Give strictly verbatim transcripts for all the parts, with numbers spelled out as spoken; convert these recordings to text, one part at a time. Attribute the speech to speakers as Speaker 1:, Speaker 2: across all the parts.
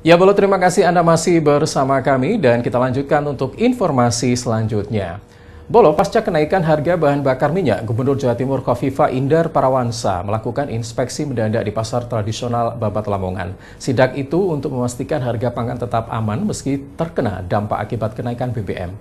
Speaker 1: Ya, Bolo, terima kasih Anda masih bersama kami dan kita lanjutkan untuk informasi selanjutnya. Bolo, pasca kenaikan harga bahan bakar minyak, Gubernur Jawa Timur Khofifah Indar Parawansa melakukan inspeksi mendadak di pasar tradisional Babat Lamongan. Sidak itu untuk memastikan harga pangan tetap aman meski terkena dampak akibat kenaikan B B M.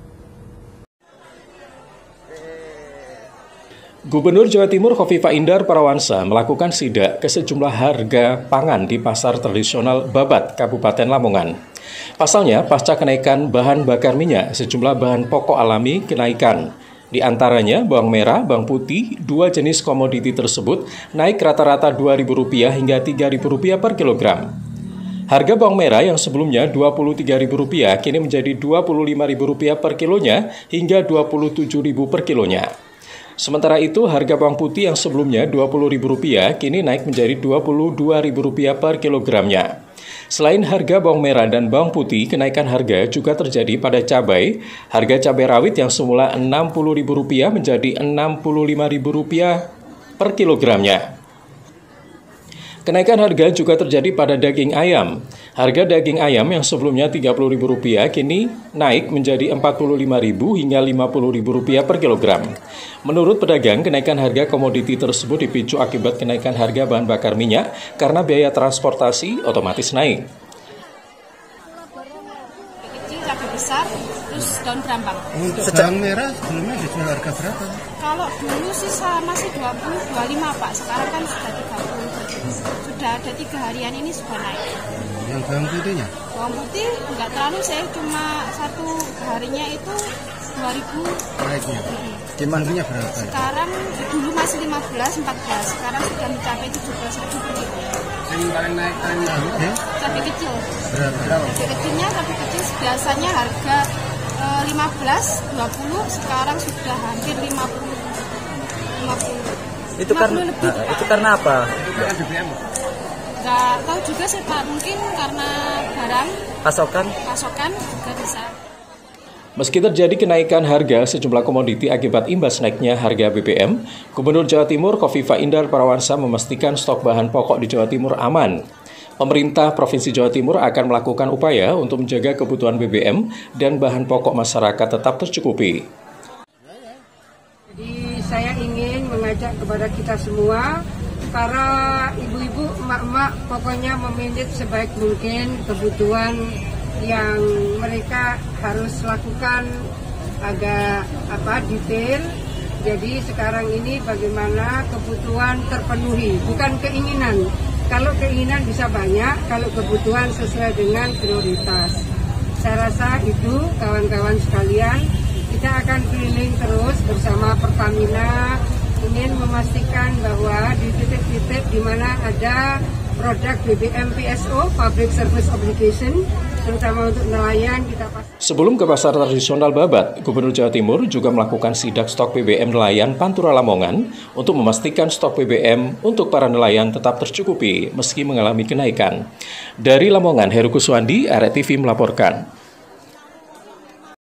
Speaker 1: Gubernur Jawa Timur Khofifah Indar Parawansa melakukan sidak ke sejumlah harga pangan di pasar tradisional Babat, Kabupaten Lamongan. Pasalnya, pasca kenaikan bahan bakar minyak, sejumlah bahan pokok alami kenaikan. Di antaranya bawang merah, bawang putih, dua jenis komoditi tersebut naik rata-rata dua ribu rupiah hingga tiga ribu rupiah per kilogram. Harga bawang merah yang sebelumnya dua puluh tiga ribu rupiah kini menjadi dua puluh lima ribu rupiah per kilonya hingga dua puluh tujuh ribu rupiah per kilonya. Sementara itu, harga bawang putih yang sebelumnya dua puluh ribu rupiah kini naik menjadi dua puluh dua ribu rupiah per kilogramnya. Selain harga bawang merah dan bawang putih, kenaikan harga juga terjadi pada cabai. Harga cabai rawit yang semula enam puluh ribu rupiah menjadi enam puluh lima ribu rupiah per kilogramnya. Kenaikan harga juga terjadi pada daging ayam. Harga daging ayam yang sebelumnya tiga puluh ribu rupiah kini naik menjadi empat puluh lima ribu rupiah hingga lima puluh ribu rupiah per kilogram. Menurut pedagang, kenaikan harga komoditi tersebut dipicu akibat kenaikan harga bahan bakar minyak karena biaya transportasi otomatis naik.
Speaker 2: Kecil, cabai besar, terus daun berambang.
Speaker 3: Untuk bawang merah sebelumnya dijual harga berapa?
Speaker 2: Kalau dulu sih masih dua puluh, dua puluh lima Pak, sekarang kan sudah tiga puluh. Sudah ada tiga harian ini sudah naik.
Speaker 3: Yang bawang putihnya?
Speaker 2: Bawang putih nggak terlalu, saya cuma satu harinya itu dua ribu.
Speaker 3: Naiknya? Gimana berapa?
Speaker 2: Sekarang dulu masih lima belas, empat belas, sekarang sudah mencapai tujuh belas ribu.
Speaker 3: Yang paling naik paling ya?
Speaker 2: Cabai kecil.
Speaker 3: Berapa?
Speaker 2: Cabai kecilnya, cabai kecil biasanya harga e, lima belas, dua puluh, sekarang sudah hampir lima puluh. lima puluh.
Speaker 4: Itu karena lebih, nah, itu karena apa?
Speaker 2: Nggak tahu juga sih Pak, mungkin karena barang
Speaker 4: pasokan
Speaker 2: pasokan juga bisa.
Speaker 1: Meski terjadi kenaikan harga sejumlah komoditi akibat imbas naiknya harga B B M, Gubernur Jawa Timur Khofifah Indar Parawansa memastikan stok bahan pokok di Jawa Timur aman. Pemerintah Provinsi Jawa Timur akan melakukan upaya untuk menjaga kebutuhan B B M dan bahan pokok masyarakat tetap tercukupi.
Speaker 5: Jadi saya ingin mengajak kepada kita semua, para ibu-ibu, emak-emak, pokoknya memanage sebaik mungkin kebutuhan yang mereka harus lakukan agak apa detail. Jadi sekarang ini bagaimana kebutuhan terpenuhi, bukan keinginan. Kalau keinginan bisa banyak, kalau kebutuhan sesuai dengan prioritas. Saya rasa itu kawan-kawan sekalian, kita akan keliling terus bersama Pertamina, ingin memastikan bahwa di titik-titik di mana ada produk B B M P S O, Public Service Obligation, terutama untuk nelayan, kita pasti.
Speaker 1: Sebelum ke pasar tradisional Babat, Gubernur Jawa Timur juga melakukan sidak stok B B M nelayan Pantura Lamongan untuk memastikan stok B B M untuk para nelayan tetap tercukupi meski mengalami kenaikan. Dari Lamongan, Heru Kuswandi, R R T V melaporkan.